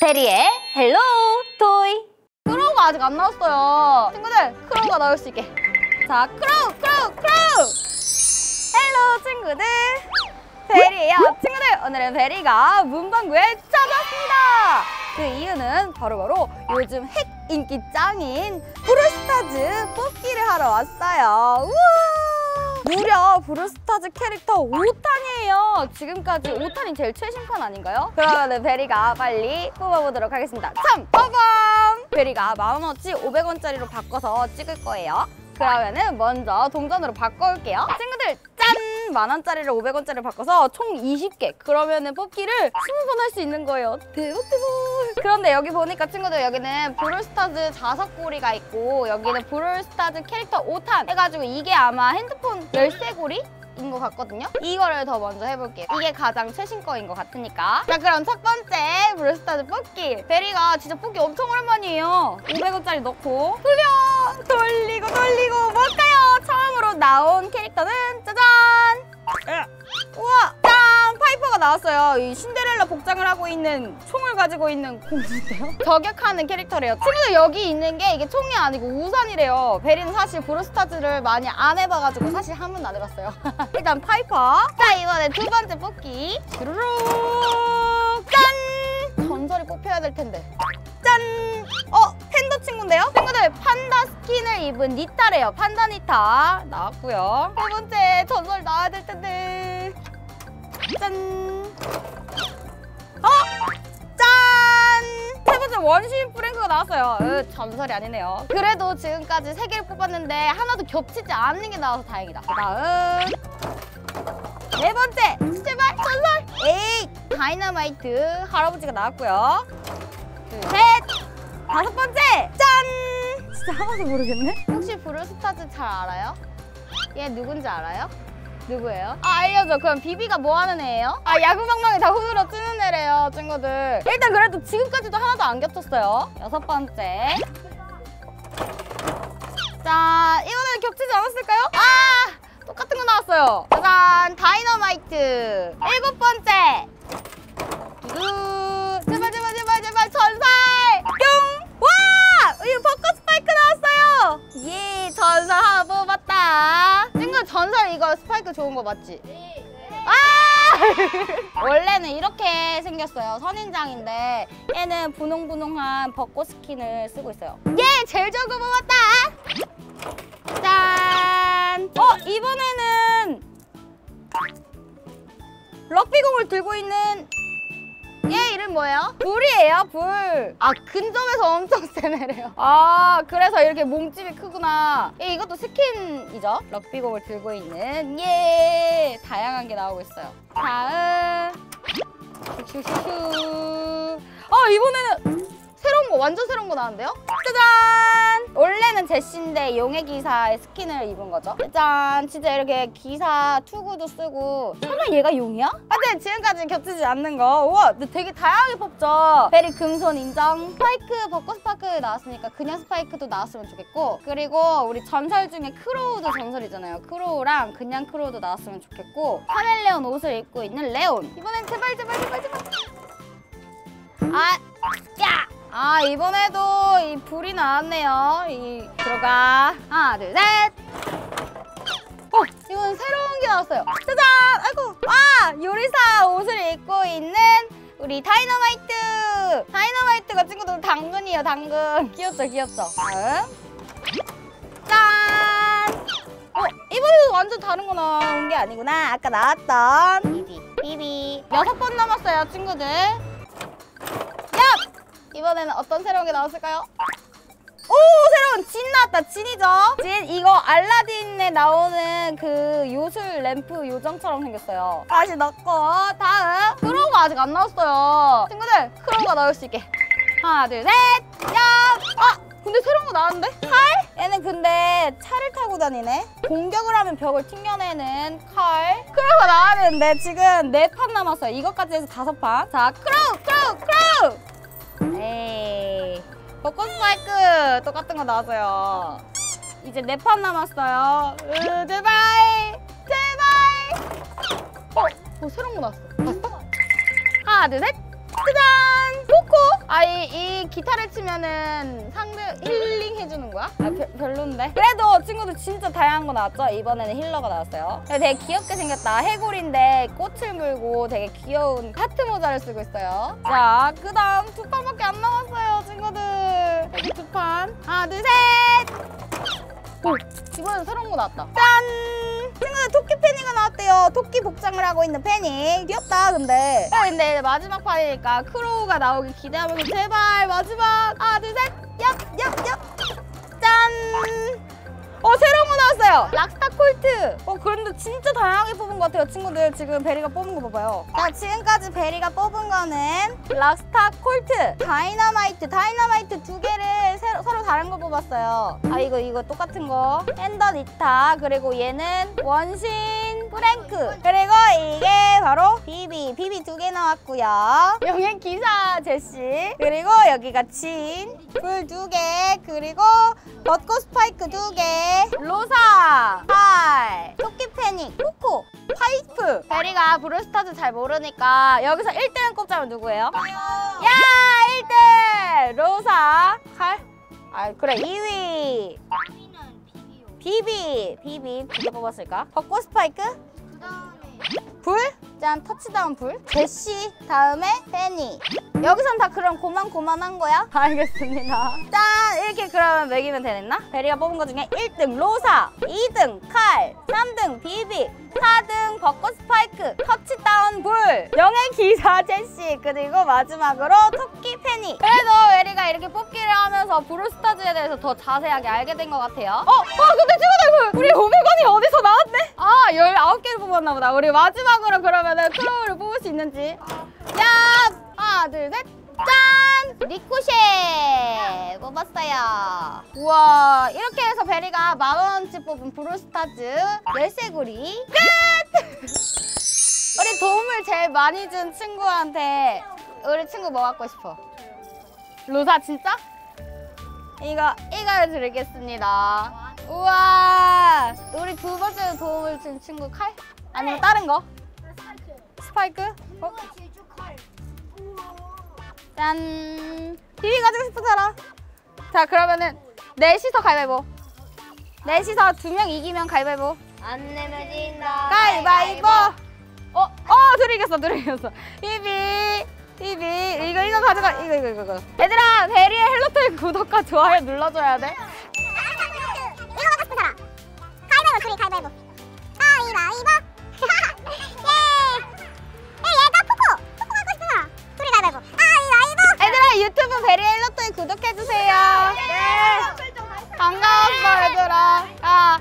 베리의 헬로 토이. 크로우가 아직 안 나왔어요. 친구들, 크로우가 나올 수 있게. 자, 크로우! 헬로 친구들, 베리예요. 친구들, 오늘은 베리가 문방구에 찾아왔습니다. 그 이유는 바로 요즘 핵 인기 짱인 브롤스타즈 뽑기를 하러 왔어요. 우와! 무려 브롤스타즈 캐릭터 5탄이에요. 지금까지 5탄이 제일 최신판 아닌가요? 그러면 베리가 빨리 뽑아보도록 하겠습니다. 참! 빠밤! 베리가 10,000원어치 500원짜리로 바꿔서 찍을 거예요. 그러면은 먼저 동전으로 바꿔올게요. 친구들, 짠! 10,000원짜리를 500원짜리로 바꿔서 총 20개. 그러면은 뽑기를 20번 할 수 있는 거예요. 대박! 그런데 여기 보니까 친구들, 여기는 브롤스타즈 자석고리가 있고 여기는 브롤스타즈 캐릭터 5탄 해가지고 이게 아마 핸드폰 열쇠고리? 인 것 같거든요? 이거를 더 먼저 해볼게요. 이게 가장 최신 거인 것 같으니까. 자, 그럼 첫 번째 브롤스타즈 뽑기. 베리가 진짜 뽑기 엄청 오랜만이에요. 500원짜리 넣고 돌리고 뭘까요? 처음으로 나온 캐릭터는 짜잔! 우와! 짠! 파이퍼가 나왔어요. 이 신데렐라 복장을 하고 있는, 총을 가지고 있는 공주인데요? 저격하는 캐릭터래요. 친구들, 여기 있는 게 이게 총이 아니고 우산이래요. 베리는 사실 브롤스타즈를 많이 안 해봐가지고 사실 한 번도 안 해봤어요. 일단 파이퍼. 자, 이번에 두 번째 뽑기. 쭈루룩! 짠! 전설이 뽑혀야 될 텐데. 짠! 팬더 친구인데요? 친구들, 판다 스킨을 입은 니타래요. 판다 니타 나왔고요. 세 번째 전설 나와야 될 텐데. 짠! 짠! 세 번째 원시인 프랭크가 나왔어요. 전설이 아니네요. 그래도 지금까지 3개를 뽑았는데 하나도 겹치지 않는 게 나와서 다행이다. 다음 네 번째! 제발 전설! 에이! 다이너마이트 할아버지가 나왔고요. 둘, 셋! 다섯 번째! 짠! 진짜 하나도 모르겠네? 혹시 브롤스타즈 잘 알아요? 얘 누군지 알아요? 누구예요? 알려줘. 그럼 비비가 뭐 하는 애예요? 야구방망이 다 후드로 뜨는 애래요, 친구들. 일단 그래도 지금까지도 하나도 안 겹쳤어요. 여섯 번째. 자, 이번에는 겹치지 않았을까요? 똑같은 거 나왔어요. 짜잔! 다이너마이트. 일곱 번째. 제발 전설! 뿅! 와! 이거 벚꽃 스파이크 나왔어요! 예, 전설 하나 뽑았다. 친구, 전설 이거 스파이크 좋은 거 맞지? 네. 원래는 이렇게 생겼어요. 선인장인데 얘는 분홍분홍한 벚꽃 스킨을 쓰고 있어요. 예! 제일 좋은 거 뽑았다! 짠! 이번에는 럭비공을 들고 있는 얘 이름 뭐예요? 불이에요, 불. 근접에서 엄청 세네래요. 그래서 이렇게 몸집이 크구나. 이것도 스킨이죠? 럭비공을 들고 있는 예, 다양한 게 나오고 있어요. 다음 슈슈슈. 이번에는 새로운 거, 완전 새로운 거 나왔는데요? 짜잔! 원래는 제시인데 용의 기사의 스킨을 입은 거죠. 짜잔! 진짜 이렇게 기사 투구도 쓰고. 설마 얘가 용이야? 하여튼 지금까지 겹치지 않는 거. 우와! 근데 되게 다양하게 뽑죠. 베리 금손 인정. 스파이크, 벚꽃 스파이크 나왔으니까 그냥 스파이크도 나왔으면 좋겠고, 그리고 우리 전설 중에 크로우도 전설이잖아요. 크로우랑 그냥 크로우도 나왔으면 좋겠고, 카멜레온 옷을 입고 있는 레온. 이번엔 제발. 이번에도 이 불이 나왔네요. 들어가. 하나, 둘, 셋. 이건 새로운 게 나왔어요. 짜잔! 아이고! 요리사 옷을 입고 있는 우리 다이너마이트. 다이너마이트가 친구들 당근이에요, 당근. 귀엽죠? 다음. 짠! 이번에도 완전 다른 거 나온 게 아니구나. 아까 나왔던 비비. 6번 남았어요, 친구들. 이번에는 어떤 새로운 게 나왔을까요? 새로운 진 나왔다. 진이죠? 진, 이거 알라딘에 나오는 그 요술 램프 요정처럼 생겼어요. 다시 넣고 다음. 크로우가 아직 안 나왔어요. 친구들, 크로우가 나올 수 있게. 하나, 둘, 셋! 근데 새로운 거 나왔는데? 칼? 얘는 근데 차를 타고 다니네? 공격을 하면 벽을 튕겨내는 칼. 크로우가 나와야 되는데 지금 4판 남았어요. 이것까지 해서 5판. 자, 크로우! 에이, 벚꽃 스파이크 똑같은 거 나왔어요. 이제 4판 남았어요. 제발! 새로운 거 나왔어. 봤어? 하나, 둘, 셋! 짜잔! 포코! 이 기타를 치면은 상대 힐링 해주는 거야? 별론데? 그래도 친구들 진짜 다양한 거 나왔죠? 이번에는 힐러가 나왔어요. 되게 귀엽게 생겼다. 해골인데 꽃을 물고 되게 귀여운 하트 모자를 쓰고 있어요. 자, 그 다음 두 판밖에 안 남았어요, 친구들. 여기 두 판. 하나, 둘, 셋! 오, 이번엔 새로운 거 나왔다. 짠! 친구들 토끼 패닉가 나왔대요. 토끼 복장을 하고 있는 패닉. 귀엽다, 근데. 근데 마지막 판이니까 크로우가 나오길 기대하면서 제발 마지막. 하나, 둘, 셋! 얍! 짠! 새로운 거 나왔어요. 락스타 콜트. 그런데 진짜 다양하게 뽑은 것 같아요, 친구들. 지금 베리가 뽑은 거 봐봐요. 자, 지금까지 베리가 뽑은 거는 락스타 콜트, 다이너마이트 두 개를 서로 다른 거 뽑았어요. 이거 똑같은 거. 엔더 니타, 그리고 얘는 원신 프랭크, 그리고 이게 바로 비비 두 개 나왔고요. 영행 기사 제시, 그리고 여기가 진, 불 두 개, 그리고 벚꽃 스파이크 두 개, 로사, 칼, 토끼 패닉, 코코, 파이프. 베리가 브롤스타즈 잘 모르니까 여기서 1등 꼽자면 누구예요? 야, 1등! 로사, 칼? 그래, 2위. 비비 두 개 뽑았을까? 벚꽃 스파이크? 그 다음에 불? 짠, 터치다운 불. 제시, 다음에 페니. 여기선 다 그럼 고만한 거야? 알겠습니다. 짠! 이렇게 그러면 매기면 되겠나? 베리가 뽑은 것 중에 1등 로사, 2등 칼, 3등 비비, 4등 벚꽃 스파이크, 터치다운 불, 영의 기사 제시, 그리고 마지막으로 토끼 페니. 그래도 베리가 이렇게 뽑기를 하면서 브롤스타즈에 대해서 더 자세하게 알게 된 것 같아요. 근데 친구들, 우리 500원이 어디서 나왔네? 19개를 뽑았나 보다. 우리 마지막으로 그러면은 크로우를 뽑을 수 있는지. 야! 하나, 둘, 셋! 짠! 리코쉐 뽑았어요. 우와, 이렇게 해서 베리가 10,000원치 뽑은 브롤스타즈 열쇠고리 끝! 우리 도움을 제일 많이 준 친구한테 우리 친구 뭐 갖고 싶어? 로사 진짜? 이걸 드리겠습니다. 우와, 우리 두 번째로 도움을 준 친구 칼? 아니면 다른 거? 스파이크? 제주 칼. 짠! 비비 가지고 싶은 사람. 자, 그러면은 넷이서 가위바위보. 넷이서 2명 이기면 가위바위보. 안 내면 진다. 가위바위보. 둘이 이겼어. 비비. 이거 가져가. 이거. 얘들아, 베리의 헬로토이 구독과 좋아요 눌러줘야 돼. 이거 먹고 싶은 사람. 가위바위보, 둘이 가위바위보. 가위바위보. 얘가 포코 갖고 싶은 사람. 둘이 가위바위보. 가위바위보. 얘들아, 유튜브 베리 헬로토이 구독해주세요. 네. 반가웠어, 얘들아.